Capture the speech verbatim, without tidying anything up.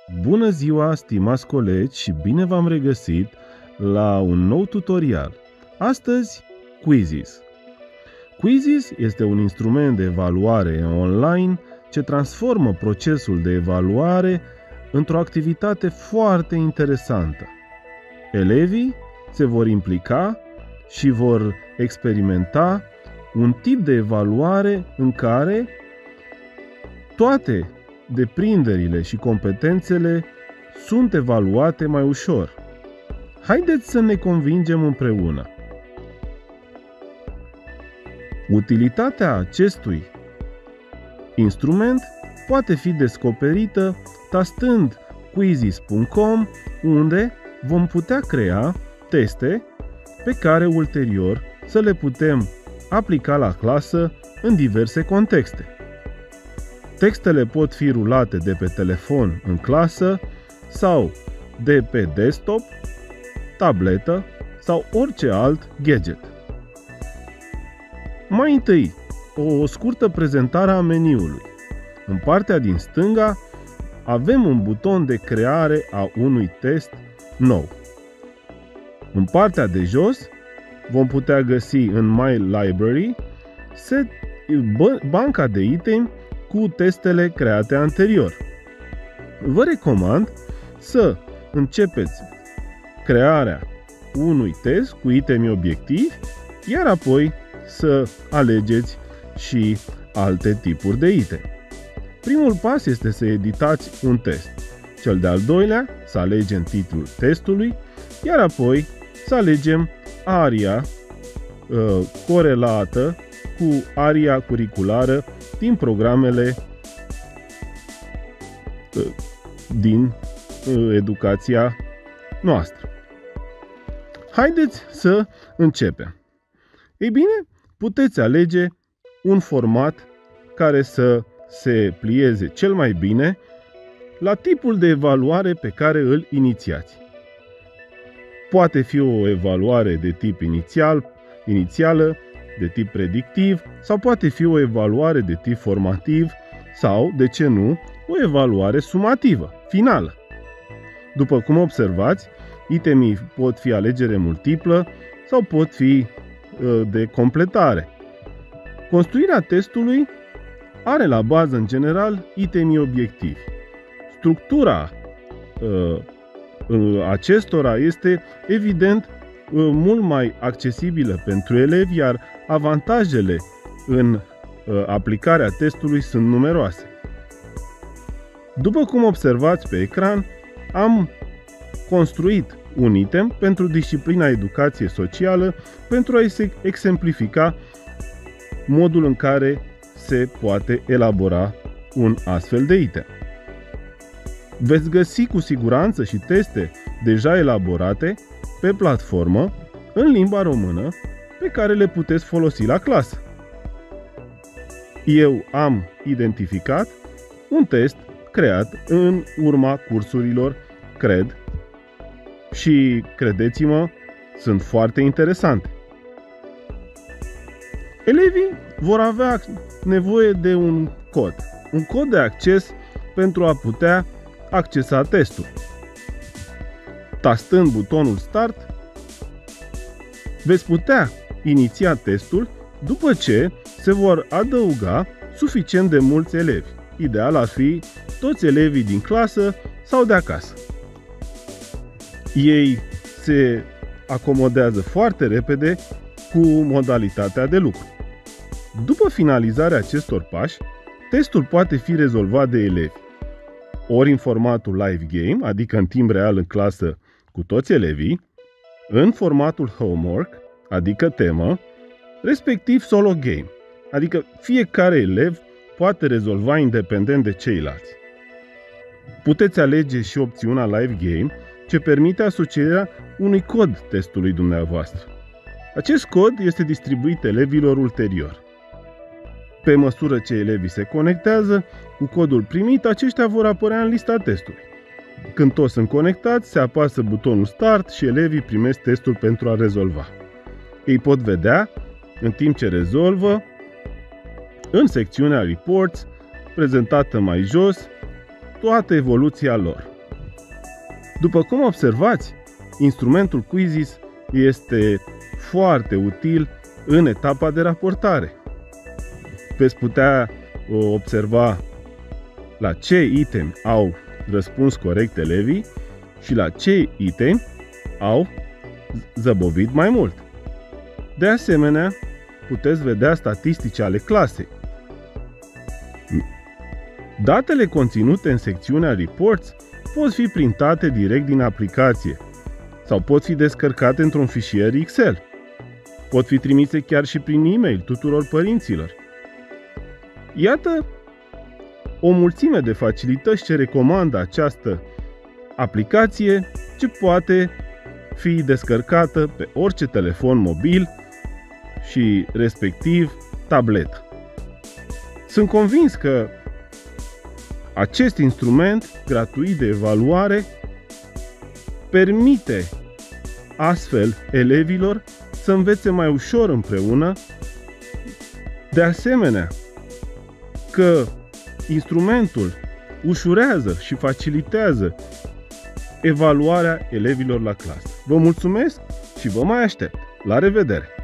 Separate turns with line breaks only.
Bună ziua, stimați colegi, și bine v-am regăsit la un nou tutorial. Astăzi, Quizzes. Quizzes este un instrument de evaluare online ce transformă procesul de evaluare într-o activitate foarte interesantă. Elevii se vor implica și vor experimenta un tip de evaluare în care toate deprinderile și competențele sunt evaluate mai ușor. Haideți să ne convingem împreună. Utilitatea acestui instrument poate fi descoperită tastând quizzes punct com, unde vom putea crea teste pe care ulterior să le putem aplica la clasă în diverse contexte. Textele pot fi rulate de pe telefon în clasă sau de pe desktop, tabletă sau orice alt gadget. Mai întâi, o scurtă prezentare a meniului. În partea din stânga avem un buton de creare a unui test nou. În partea de jos vom putea găsi în My Library set, banca de itemi cu testele create anterior. Vă recomand să începeți crearea unui test cu itemi obiectivi, iar apoi să alegeți și alte tipuri de itemi. Primul pas este să editați un test. Cel de-al doilea, să alegem titlul testului, iar apoi să alegem aria uh, corelată cu aria curriculară din programele uh, din uh, educația noastră. Haideți să începem. Ei bine, puteți alege un format care să se plieze cel mai bine la tipul de evaluare pe care îl inițiați. Poate fi o evaluare de tip inițial, inițială, de tip predictiv, sau poate fi o evaluare de tip formativ sau, de ce nu, o evaluare sumativă, finală. După cum observați, itemii pot fi alegere multiplă sau pot fi uh, de completare. Construirea testului are la bază, în general, itemii obiectivi. Structura uh, acestora este, evident, uh, mult mai accesibilă pentru elevi, iar avantajele în uh, aplicarea testului sunt numeroase. După cum observați pe ecran, am construit un item pentru disciplina educație socială pentru a exemplifica modul în care se poate elabora un astfel de item. Veți găsi cu siguranță și teste deja elaborate pe platformă în limba română pe care le puteți folosi la clasă. Eu am identificat un test creat în urma cursurilor Cred și, credeți-mă, sunt foarte interesante. Elevii vor avea nevoie de un cod, un cod de acces pentru a putea accesa testul. Tastând butonul Start, veți putea iniția testul după ce se vor adăuga suficient de mulți elevi. Ideal ar fi toți elevii din clasă sau de acasă. Ei se acomodează foarte repede cu modalitatea de lucru. După finalizarea acestor pași, testul poate fi rezolvat de elevi, ori în formatul live game, adică în timp real în clasă cu toți elevii, în formatul homework, adică temă, respectiv solo game, adică fiecare elev poate rezolva independent de ceilalți. Puteți alege și opțiunea live game, ce permite asocierea unui cod testului dumneavoastră. Acest cod este distribuit elevilor ulterior. Pe măsură ce elevii se conectează, cu codul primit, aceștia vor apărea în lista testului. Când toți sunt conectați, se apasă butonul Start și elevii primesc testul pentru a rezolva. Ei pot vedea, în timp ce rezolvă, în secțiunea Reports, prezentată mai jos, toată evoluția lor. După cum observați, instrumentul Quizzes este foarte util în etapa de raportare. Veți putea observa la ce itemi au răspuns corect elevii și la ce itemi au zăbovit mai mult. De asemenea, puteți vedea statistici ale clasei. Datele conținute în secțiunea Reports pot fi printate direct din aplicație sau pot fi descărcate într-un fișier Excel. Pot fi trimise chiar și prin e-mail tuturor părinților. Iată o mulțime de facilități ce recomandă această aplicație, ce poate fi descărcată pe orice telefon mobil și respectiv tabletă. Sunt convins că acest instrument gratuit de evaluare permite astfel elevilor să învețe mai ușor împreună. De asemenea, că instrumentul ușurează și facilitează evaluarea elevilor la clasă. Vă mulțumesc și vă mai aștept. La revedere!